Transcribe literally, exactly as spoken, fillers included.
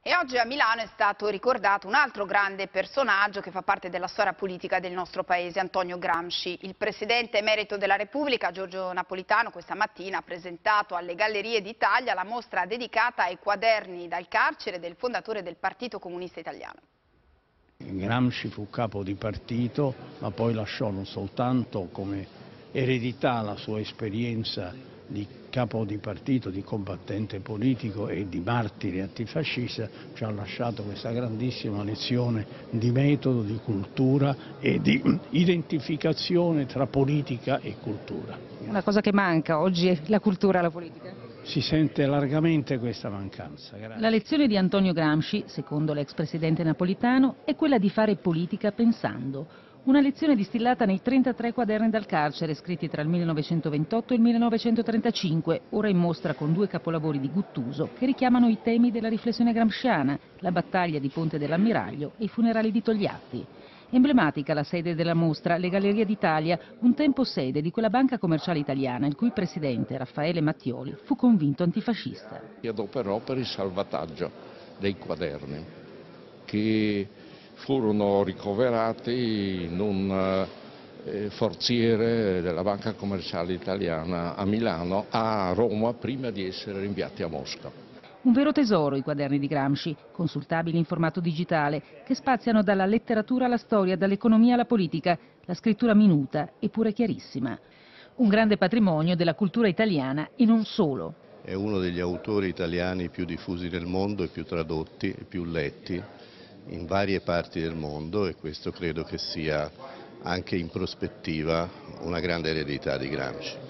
E oggi a Milano è stato ricordato un altro grande personaggio che fa parte della storia politica del nostro paese, Antonio Gramsci. Il presidente emerito della Repubblica, Giorgio Napolitano, questa mattina ha presentato alle Gallerie d'Italia la mostra dedicata ai quaderni dal carcere del fondatore del Partito Comunista Italiano. Gramsci fu capo di partito, ma poi lasciò non soltanto come eredità la sua esperienza di capo di partito, di combattente politico e di martire antifascista, ci ha lasciato questa grandissima lezione di metodo, di cultura e di identificazione tra politica e cultura. Una cosa che manca oggi è la cultura alla politica? Si sente largamente questa mancanza. Grazie. La lezione di Antonio Gramsci, secondo l'ex presidente Napolitano, è quella di fare politica pensando. Una lezione distillata nei trentatré quaderni dal carcere, scritti tra il millenovecentoventotto e il millenovecentotrentacinque, ora in mostra con due capolavori di Guttuso che richiamano i temi della riflessione gramsciana, la battaglia di Ponte dell'Ammiraglio e i funerali di Togliatti. Emblematica la sede della mostra, le Gallerie d'Italia, un tempo sede di quella banca commerciale italiana il cui presidente, Raffaele Mattioli, fu convinto antifascista. Si adoperò per il salvataggio dei quaderni che furono ricoverati in un eh, forziere della banca commerciale italiana a Milano, a Roma, prima di essere rinviati a Mosca. Un vero tesoro i quaderni di Gramsci, consultabili in formato digitale, che spaziano dalla letteratura alla storia, dall'economia alla politica, la scrittura minuta eppure chiarissima. Un grande patrimonio della cultura italiana e non solo. È uno degli autori italiani più diffusi nel mondo e più tradotti e più letti in varie parti del mondo, e questo credo che sia anche in prospettiva una grande eredità di Gramsci.